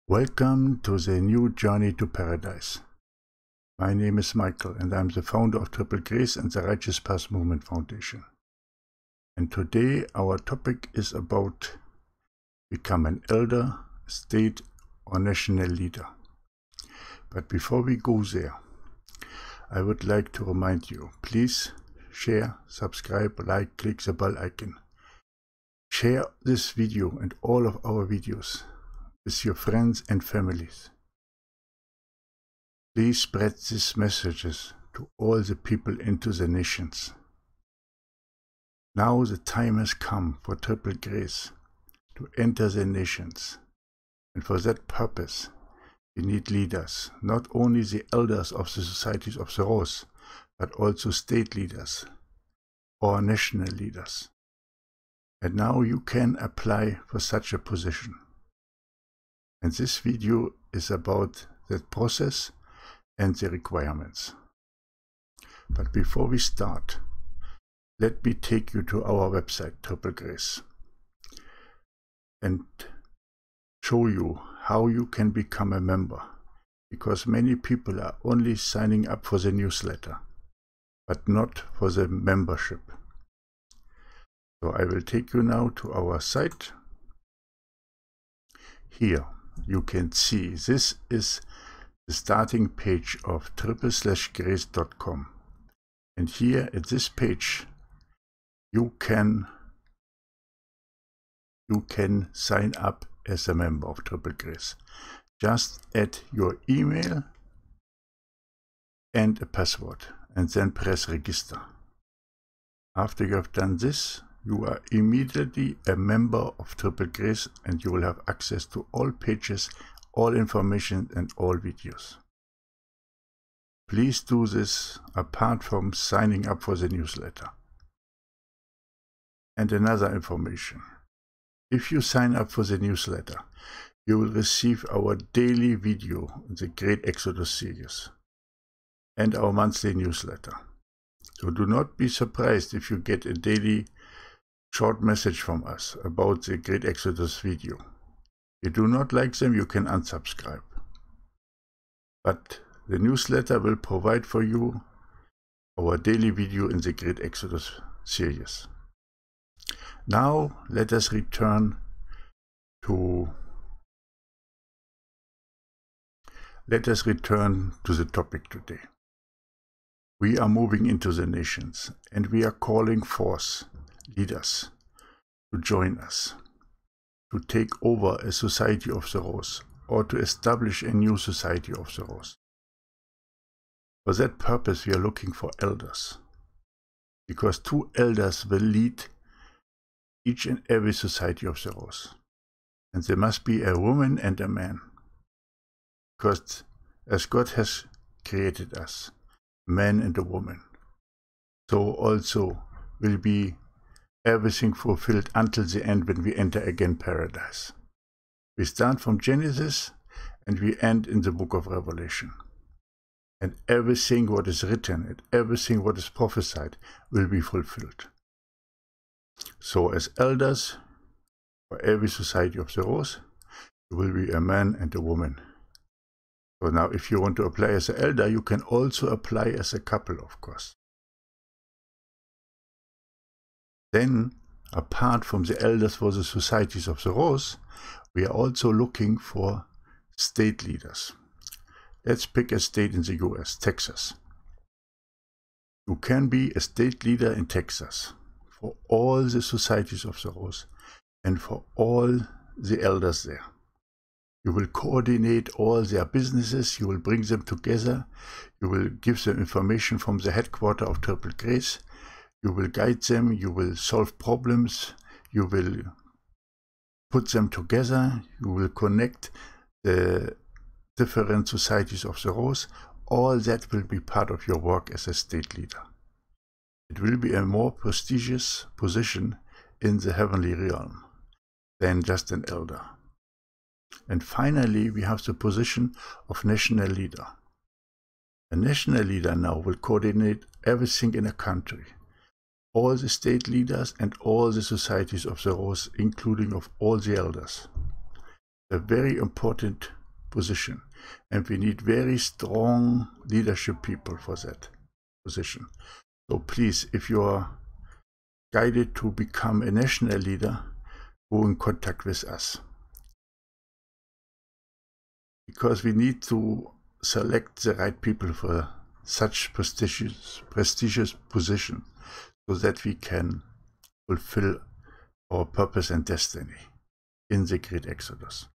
Welcome to the new journey to paradise. My name is Michael and I'm the founder of Triple Grace and the Righteous Path Movement Foundation. And today our topic is about become an elder, state or national leader. But before we go there, I would like to remind you, please share, subscribe, like, click the bell icon. Share this video and all of our videos with your friends and families. Please spread these messages to all the people into the nations. Now the time has come for Triple Grace to enter the nations, and for that purpose we need leaders, not only the elders of the societies of the Rose, but also state leaders or national leaders. And now you can apply for such a position. And this video is about that process and the requirements. But before we start, let me take you to our website, Triple Grace, and show you how you can become a member, because many people are only signing up for the newsletter, but not for the membership. So I will take you now to our site. Here you can see this is the starting page of triple/grace.com, and here at this page you can sign up as a member of Triple Grace. Just add your email and a password and then press register. After you have done this, you are immediately a member of Triple Grace and you will have access to all pages, all information and all videos. Please do this apart from signing up for the newsletter. And another information. If you sign up for the newsletter, you will receive our daily video in the Great Exodus series and our monthly newsletter. So do not be surprised if you get a daily short message from us about the Great Exodus video. If you do not like them, you can unsubscribe. But the newsletter will provide for you our daily video in the Great Exodus series. Now let us return to the topic today. We are moving into the nations and we are calling forth leaders to join us, to take over a society of the Rose, or to establish a new society of the Rose. For that purpose we are looking for elders, because 2 elders will lead each and every society of the Rose. And there must be a woman and a man, because as God has created us, man and a woman, so also will be everything fulfilled until the end when we enter again paradise. We start from Genesis and we end in the book of Revelation. And everything what is written and everything what is prophesied will be fulfilled. So as elders for every society of the Rose, you will be a man and a woman. So now if you want to apply as an elder, you can also apply as a couple, of course. Then, apart from the elders for the societies of the Rose, we are also looking for state leaders. Let's pick a state in the US, Texas. You can be a state leader in Texas for all the societies of the Rose and for all the elders there. You will coordinate all their businesses, you will bring them together, you will give them information from the headquarters of Triple Grace. You will guide them, you will solve problems, you will put them together, you will connect the different societies of the Rose. All that will be part of your work as a state leader. It will be a more prestigious position in the heavenly realm than just an elder. And finally, we have the position of national leader. A national leader now will coordinate everything in a country. All the state leaders and all the societies of the Rose, including of all the elders. A very important position. And we need very strong leadership people for that position. So please, if you are guided to become a national leader, go in contact with us. Because we need to select the right people for such prestigious position, so that we can fulfill our purpose and destiny in the great Exodus.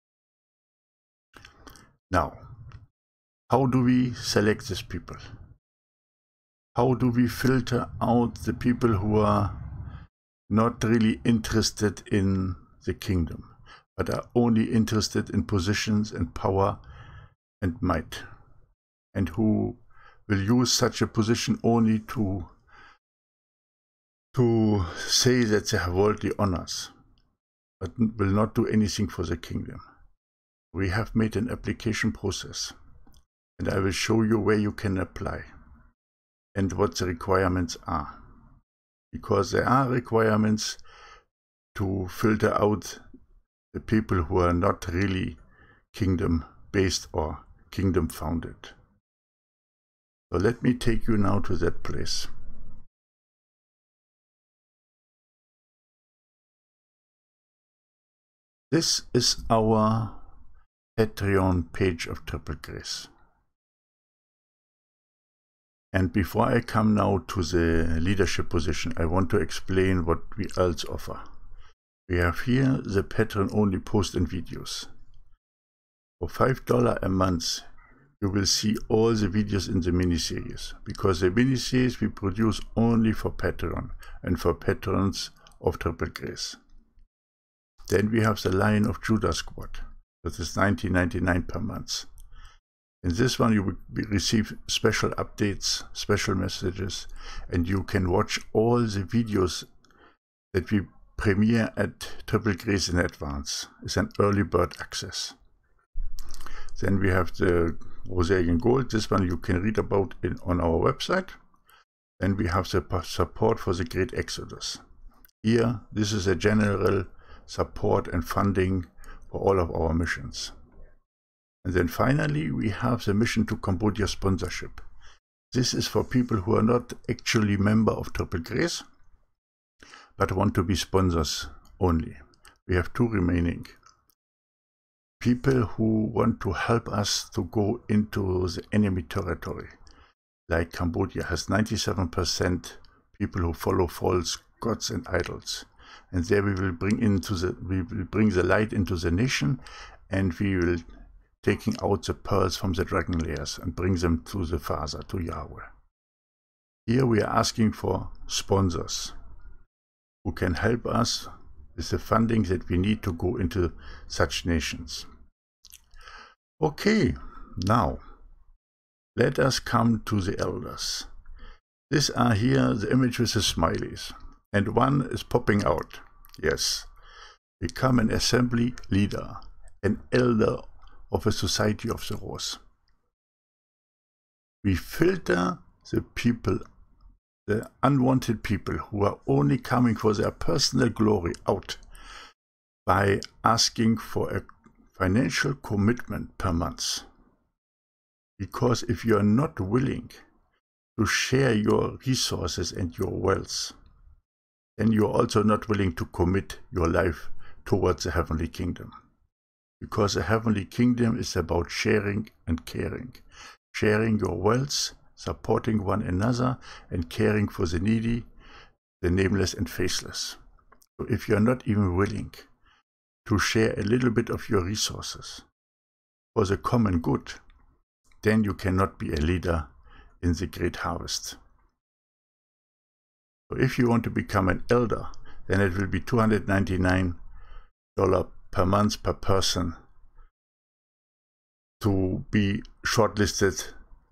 Now, how do we select these people? How do we filter out the people who are not really interested in the kingdom, but are only interested in positions and power and might, and who will use such a position only to say that they have worldly honors, but will not do anything for the kingdom? We have made an application process, and I will show you where you can apply and what the requirements are. Because there are requirements to filter out the people who are not really kingdom-based or kingdom-founded. So let me take you now to that place. This is our Patreon page of Triple Grace. And before I come now to the leadership position, I want to explain what we else offer. We have here the Patreon-only posts and videos. For $5 a month, you will see all the videos in the mini-series, because the mini-series we produce only for Patreon and for patrons of Triple Grace. Then we have the Lion of Judah Squad, that is $19.99 per month. In this one you will receive special updates, special messages, and you can watch all the videos that we premiere at Triple Grace in advance. It's an early bird access. Then we have the Rosarian Gold. This one you can read about on our website. Then we have the support for the Great Exodus. Here, this is a general support and funding for all of our missions. And then finally, we have the Mission to Cambodia sponsorship. This is for people who are not actually member of Triple Grace, but want to be sponsors only. We have two remaining. People who want to help us to go into the enemy territory, like Cambodia has 97% people who follow false gods and idols. And there we will bring the light into the nation, and we will taking out the pearls from the dragon layers and bring them to the Father, to Yahweh. Here we are asking for sponsors who can help us with the funding that we need to go into such nations. Okay, now let us come to the elders. These are here the image with the smileys, and one is popping out. Yes, become an assembly leader, an elder of a society of the rose. We filter the people, the unwanted people who are only coming for their personal glory out by asking for a financial commitment per month. Because if you are not willing to share your resources and your wealth, then you are also not willing to commit your life towards the heavenly kingdom. Because the heavenly kingdom is about sharing and caring. Sharing your wealth, supporting one another, and caring for the needy, the nameless and faceless. So if you are not even willing to share a little bit of your resources for the common good, then you cannot be a leader in the great harvest. So if you want to become an elder, then it will be $299 per month per person to be shortlisted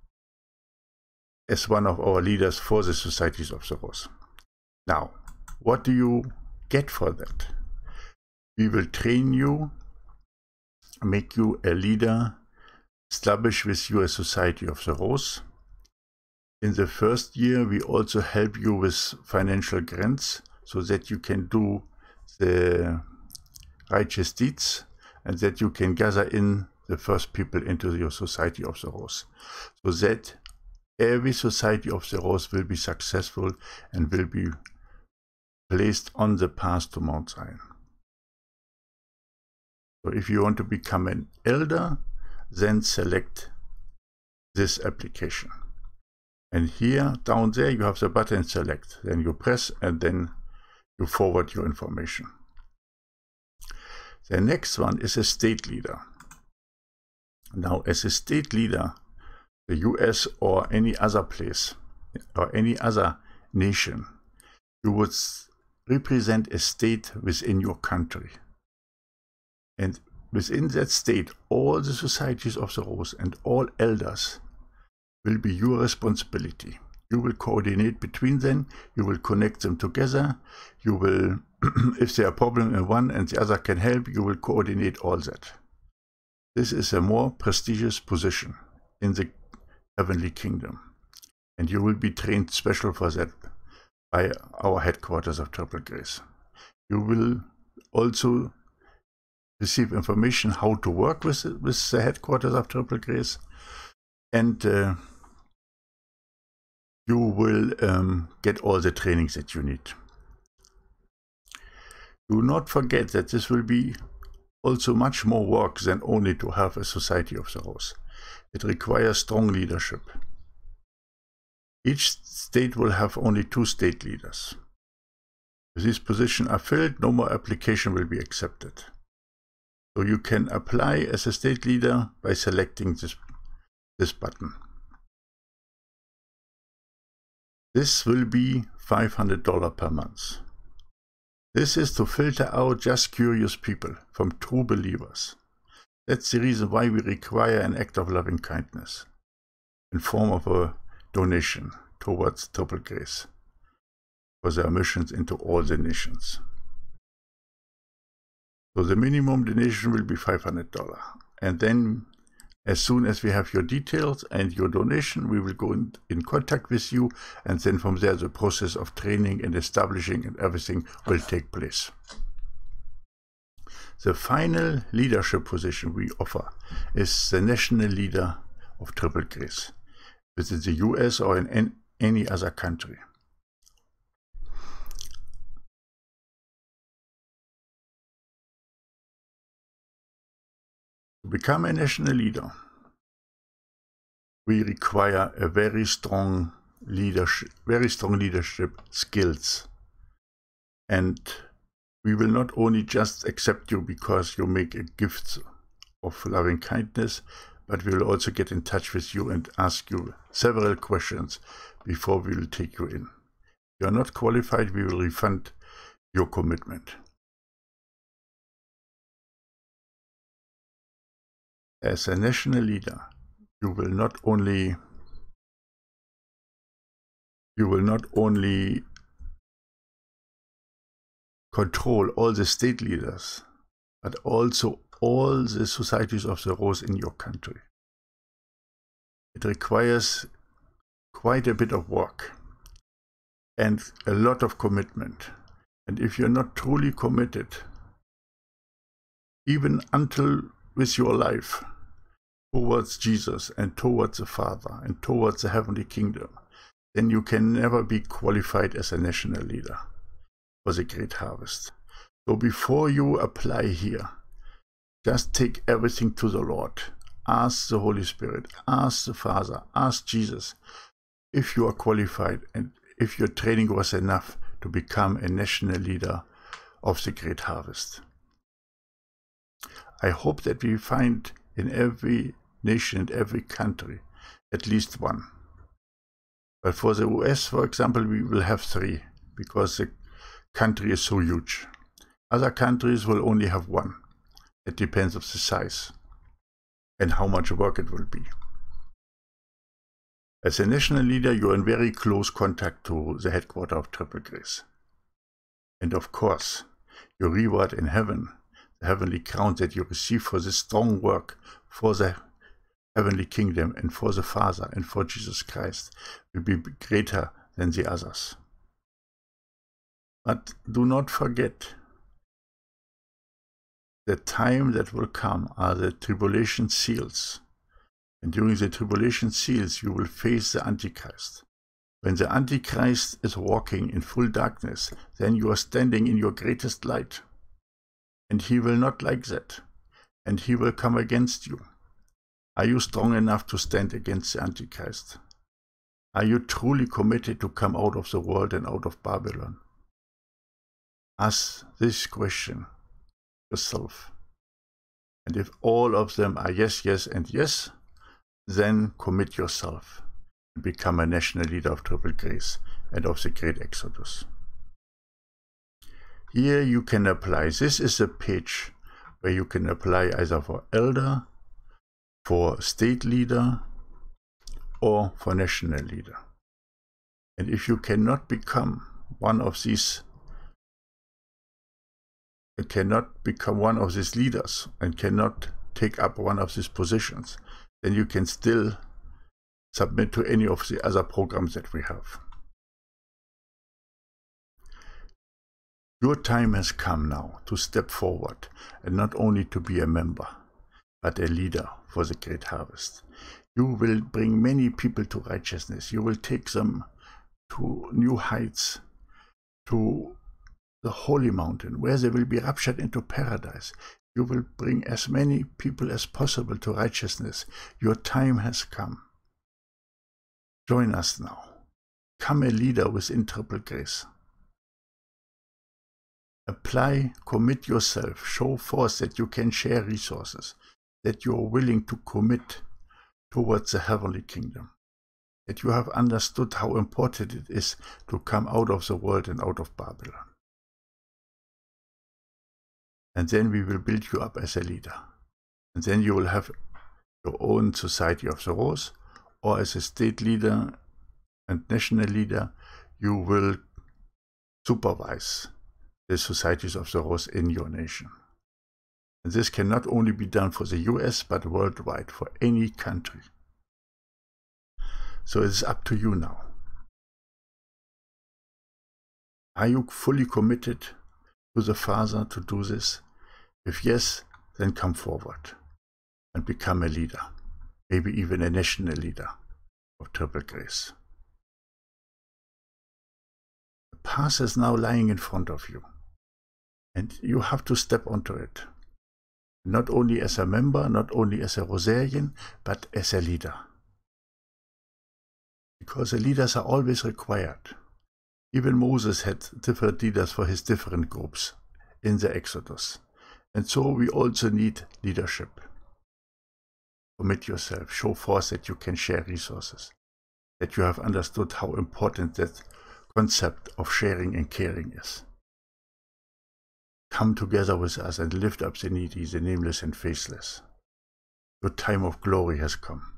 as one of our leaders for the Societies of the Rose. Now, what do you get for that? We will train you, make you a leader, establish with you a Society of the Rose. In the first year, we also help you with financial grants so that you can do the righteous deeds and that you can gather in the first people into your Society of the Rose, so that every Society of the Rose will be successful and will be placed on the path to Mount Zion. So if you want to become an elder, then select this application. And here, down there, you have the button select. Then you press and then you forward your information. The next one is a state leader. Now, as a state leader, the US or any other place or any other nation, you would represent a state within your country. And within that state, all the Societies of the Rose and all elders will be your responsibility. You will coordinate between them, you will connect them together, you will, if there are problems in one and the other can help, you will coordinate all that. This is a more prestigious position in the heavenly kingdom, and you will be trained special for that by our headquarters of Triple Grace. You will also receive information how to work with the headquarters of Triple Grace, and you will get all the trainings that you need. Do not forget that this will be also much more work than only to have a Society of the Rose. It requires strong leadership. Each state will have only 2 state leaders. If these positions are filled, no more application will be accepted. So you can apply as a state leader by selecting this button. This will be $500 per month. This is to filter out just curious people from true believers. That's the reason why we require an act of loving kindness in form of a donation towards Triple Grace for their missions into all the nations. So the minimum donation will be $500. And then as soon as we have your details and your donation, we will go in contact with you, and then from there the process of training and establishing and everything will take place. The final leadership position we offer is the national leader of Triple Grace, within the US or in any other country. To become a national leader, we require a very strong leadership skills. And we will not only just accept you because you make a gift of loving kindness, but we will also get in touch with you and ask you several questions before we will take you in. If you are not qualified, we will refund your commitment. As a national leader, you will not only control all the state leaders, but also all the Societies of the Rose in your country. It requires quite a bit of work and a lot of commitment. And if you're not truly committed, even until with your life towards Jesus and towards the Father and towards the heavenly kingdom, then you can never be qualified as a national leader for the great harvest. So before you apply here, just take everything to the Lord. Ask the Holy Spirit, ask the Father, ask Jesus if you are qualified and if your training was enough to become a national leader of the great harvest. I hope that we find in every nation and every country at least one. But for the US, for example, we will have 3 because the country is so huge. Other countries will only have 1. It depends on the size and how much work it will be. As a national leader, you are in very close contact to the headquarters of Triple Grace. And of course, your reward in heaven, the heavenly crown that you receive for this strong work for the heavenly kingdom and for the Father and for Jesus Christ, will be greater than the others. But do not forget the time that will come are the tribulation seals. And during the tribulation seals, you will face the Antichrist. When the Antichrist is walking in full darkness, then you are standing in your greatest light. And he will not like that. And he will come against you. Are you strong enough to stand against the Antichrist? Are you truly committed to come out of the world and out of Babylon? Ask this question yourself. And if all of them are yes, yes, and yes, then commit yourself and become a national leader of Triple Grace and of the Great Exodus. Here you can apply. This is a page where you can apply either for elder, for state leader, or for national leader. And if you cannot become one of these, leaders and cannot take up one of these positions, then you can still submit to any of the other programs that we have. Your time has come now to step forward and not only to be a member, but a leader for the great harvest. You will bring many people to righteousness. You will take them to new heights, to the holy mountain, where they will be raptured into paradise. You will bring as many people as possible to righteousness. Your time has come. Join us now. Become a leader within Triple Grace. Apply, commit yourself, show forth that you can share resources, that you are willing to commit towards the heavenly kingdom, that you have understood how important it is to come out of the world and out of Babylon. And then we will build you up as a leader. And then you will have your own Society of the Rose, or as a state leader and national leader, you will supervise the Societies of the Rose in your nation. And this can not only be done for the US, but worldwide, for any country. So it's up to you now. Are you fully committed to the Father to do this? If yes, then come forward and become a leader, maybe even a national leader of Triple Grace. The path is now lying in front of you, and you have to step onto it. Not only as a member, not only as a Rosarian, but as a leader. Because the leaders are always required. Even Moses had different leaders for his different groups in the Exodus. And so we also need leadership. Commit yourself, show forth that you can share resources, that you have understood how important that concept of sharing and caring is. Come together with us and lift up the needy, the nameless and faceless. Your time of glory has come.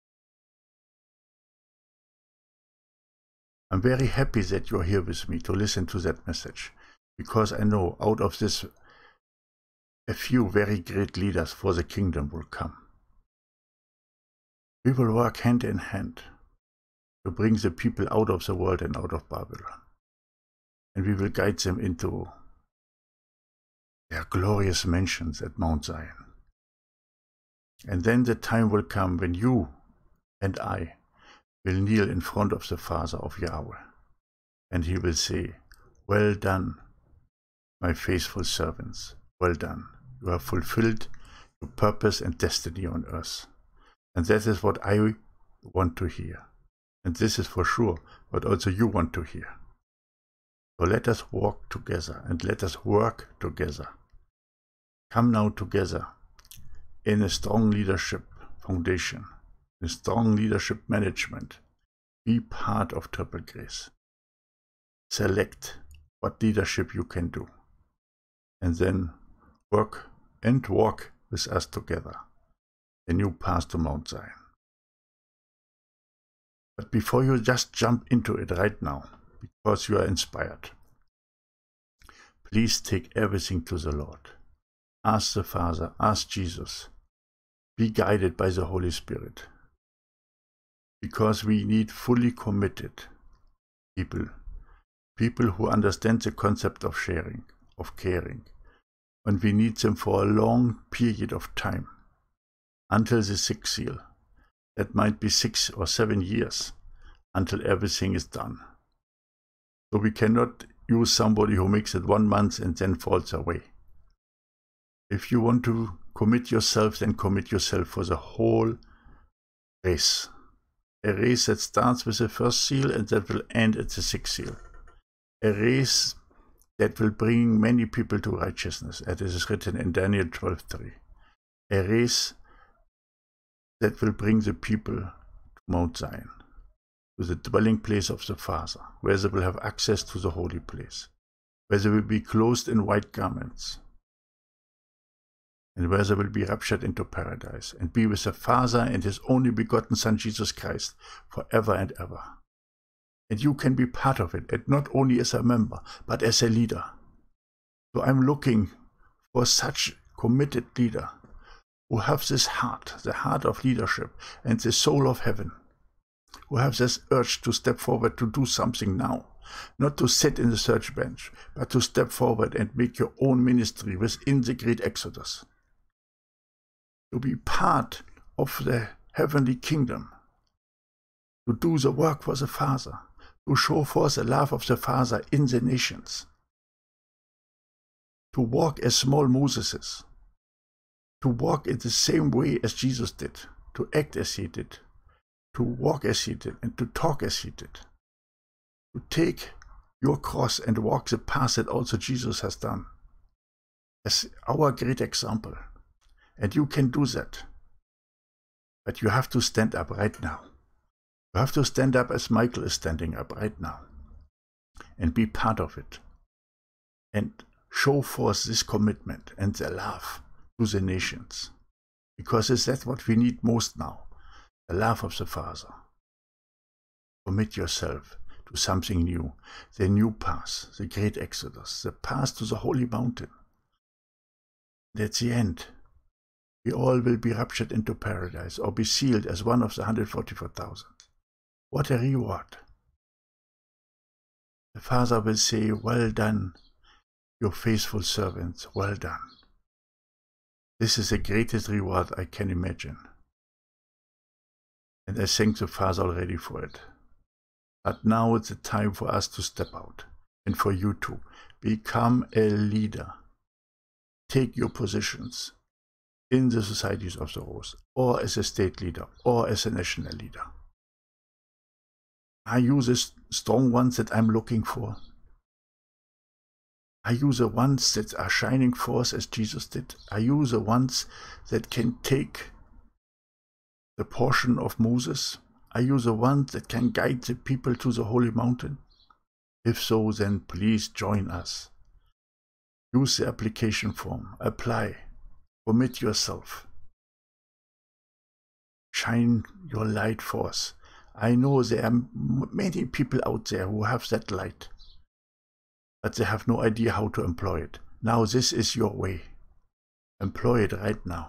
I'm very happy that you're here with me to listen to that message, because I know out of this a few very great leaders for the kingdom will come. We will work hand in hand to bring the people out of the world and out of Babylon. And we will guide them into their glorious mansions at Mount Zion. And then the time will come when you and I will kneel in front of the Father of Yahweh. And he will say, "Well done, my faithful servants. Well done. You have fulfilled your purpose and destiny on earth." And that is what I want to hear. And this is for sure what also you want to hear. So let us walk together and let us work together. Come now together in a strong leadership foundation, in strong leadership management. Be part of Triple Grace. Select what leadership you can do. And then work and walk with us together. A new path to Mount Zion. But before you just jump into it right now, because you are inspired, please take everything to the Lord. Ask the Father, ask Jesus. Be guided by the Holy Spirit. Because we need fully committed people who understand the concept of sharing, of caring, and we need them for a long period of time, until the sixth seal. That might be 6 or 7 years, until everything is done. So we cannot use somebody who makes it 1 month and then falls away. If you want to commit yourself, then commit yourself for the whole race. A race that starts with the first seal and that will end at the sixth seal. A race that will bring many people to righteousness, as it is written in Daniel 12:3. A race that will bring the people to Mount Zion, to the dwelling place of the Father, where they will have access to the holy place, where they will be clothed in white garments, and where they will be raptured into paradise, and be with the Father and His only begotten Son, Jesus Christ, forever and ever. And you can be part of it, and not only as a member, but as a leader. So I'm looking for such committed leader who have this heart, the heart of leadership, and the soul of heaven, who have this urge to step forward to do something now, not to sit in the search bench, but to step forward and make your own ministry within the great Exodus. To be part of the heavenly kingdom, to do the work for the Father, to show forth the love of the Father in the nations, to walk as small Moseses, to walk in the same way as Jesus did, to act as He did, to walk as He did, and to talk as He did, to take your cross and walk the path that also Jesus has done, as our great example. And you can do that. But you have to stand up right now. You have to stand up as Michael is standing up right now, and be part of it, and show forth this commitment and the love to the nations, because is that what we need most now, the love of the Father. Commit yourself to something new, the new path, the great Exodus, the path to the holy mountain. And at the end, we all will be raptured into paradise, or be sealed as one of the 144,000. What a reward! The Father will say, "Well done, you faithful servants, well done." This is the greatest reward I can imagine. And I thank the Father already for it. But now it's the time for us to step out, and for you to become a leader. Take your positions in the societies of the Rose, or as a state leader, or as a national leader. Are you the strong ones that I'm looking for? Are you the ones that are shining forth as Jesus did? Are you the ones that can take the portion of Moses? Are you the ones that can guide the people to the holy mountain? If so, then please join us. Use the application form, apply, commit yourself. Shine your light forth. I know there are many people out there who have that light, but they have no idea how to employ it. Now this is your way. Employ it right now.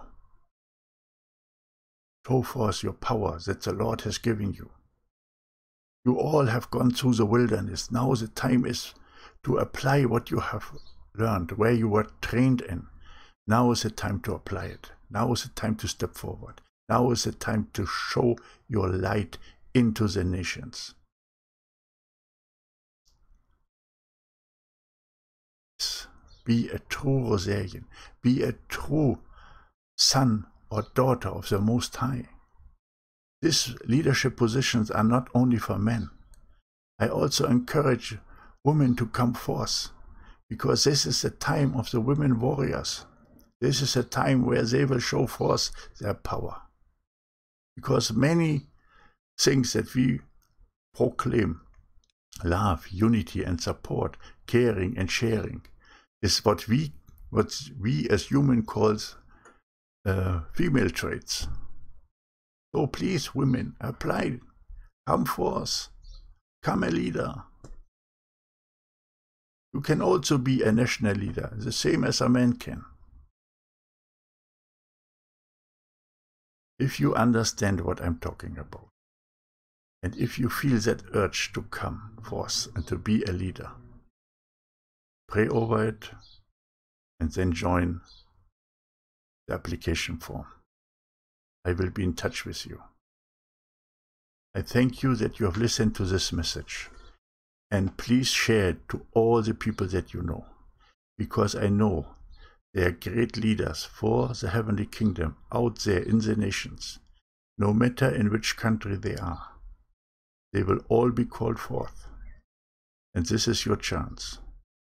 Show forth your power that the Lord has given you. You all have gone through the wilderness. Now the time is to apply what you have learned, where you were trained in. Now is the time to apply it. Now is the time to step forward. Now is the time to show your light into the nations. Be a true Rosarian. Be a true son or daughter of the Most High. These leadership positions are not only for men. I also encourage women to come forth, because this is the time of the women warriors. This is a time where they will show forth their power. Because many things that we proclaim, love, unity and support, caring and sharing, is what we as human calls female traits. So please, women, apply, come forth, come a leader. You can also be a national leader, the same as a man can. If you understand what I'm talking about, and if you feel that urge to come forth and to be a leader, pray over it, and then join the application form. I will be in touch with you. I thank you that you have listened to this message, and please share it to all the people that you know, because I know they are great leaders for the heavenly kingdom out there in the nations. No matter in which country they are, they will all be called forth, and this is your chance.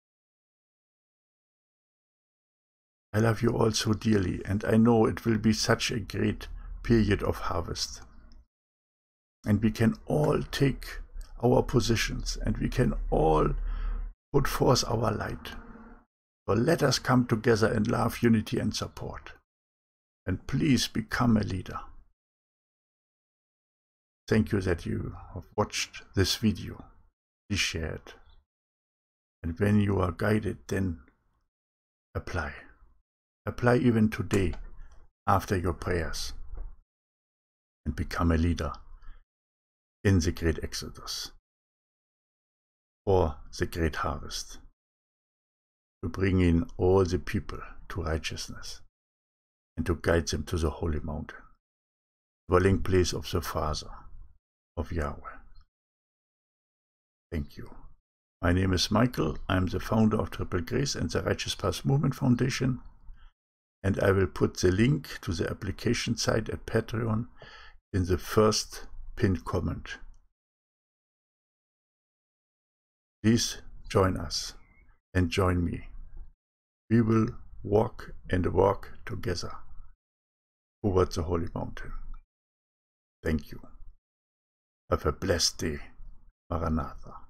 I love you all so dearly, and I know it will be such a great period of harvest. And we can all take our positions, and we can all put forth our light. So let us come together in love, unity, and support. And please become a leader. Thank you that you have watched this video. Please share it. And when you are guided, then apply. Apply even today after your prayers, and become a leader in the great exodus for the great harvest, to bring in all the people to righteousness and to guide them to the holy mountain, dwelling place of the Father, of Yahweh. Thank you. My name is Michael. I am the founder of Triple Grace and the Righteous Path Movement Foundation, and I will put the link to the application site at Patreon in the first pinned comment. Please join us and join me. We will walk and walk together towards the holy mountain. Thank you. Have a blessed day. Maranatha.